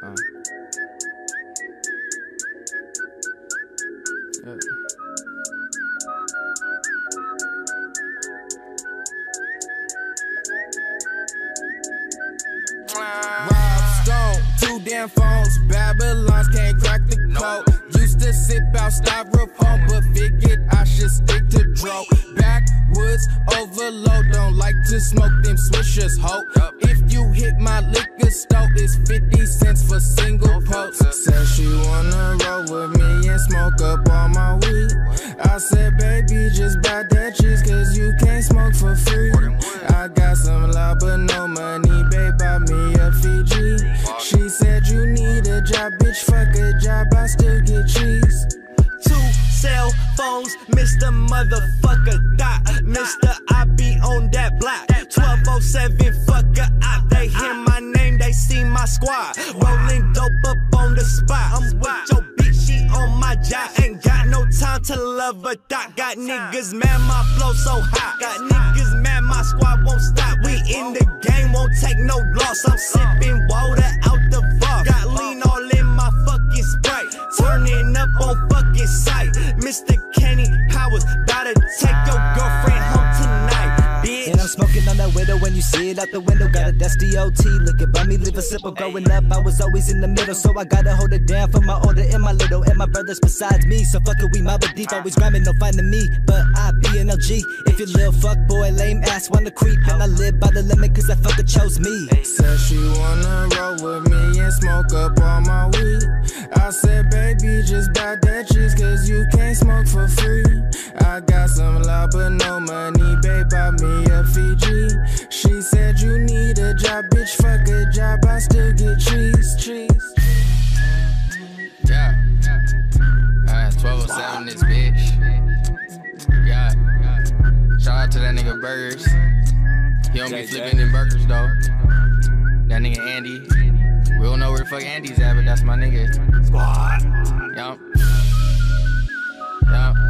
Two damn phones, Babylons can't crack the code. Used to sip out styrofoam, but figured I should stick to dro. Backwoods overload, don't like to smoke them swishers, ho. If you hit my liquor store, it's 50 cents for single post. Said she wanna roll with me and smoke up all my weed. I said, baby, just buy that cheese, cause you can't smoke for free. I got some love but no money, babe, buy me a Fiji. She said you need a job, bitch, fuck a job, I still get cheese. 2 cell phones, Mr. Motherfucker Dot. Mr. I be on that block. 1207, fucker op. They hear my name, they see my squad. Rolling dope up on the spot. I'm with your bitch, she on my job. Ain't got no time to love a dot. Got niggas mad, my flow so hot. Got niggas mad, my squad won't stop. We in the game, won't take no loss. I'm sipping water out the vault. Got lean all in my fucking Sprite. Turning up on fucking sight. Mr. Kenny Powers, bout to take your girlfriend home tonight, bitch. And I'm smoking on that widow when you see it out the window. Got a dusty OT, looking by me, live a sipper. Growing up, I was always in the middle, so I gotta hold it down for my older and my little, and my brothers besides me. So fuck it, we mob deep, always grinding, no finding me. But I be an LG, if you little fuck boy, lame ass wanna creep. And I live by the limit, cause that fucker chose me. Said she wanna roll with me and smoke up all my weed. I said, baby, just buy that cheese, cause you can't smoke for free. I got some love but no money, babe, buy me a Fiji. She said you need a job, bitch, fuck a job, I still get cheese. Yeah. 1207 this bitch. Yeah. Shout out to that nigga Burgers. He don't be flipping them burgers though. That nigga Andy. We don't know where the fuck Andy's at, but that's my nigga. Squad. Yup.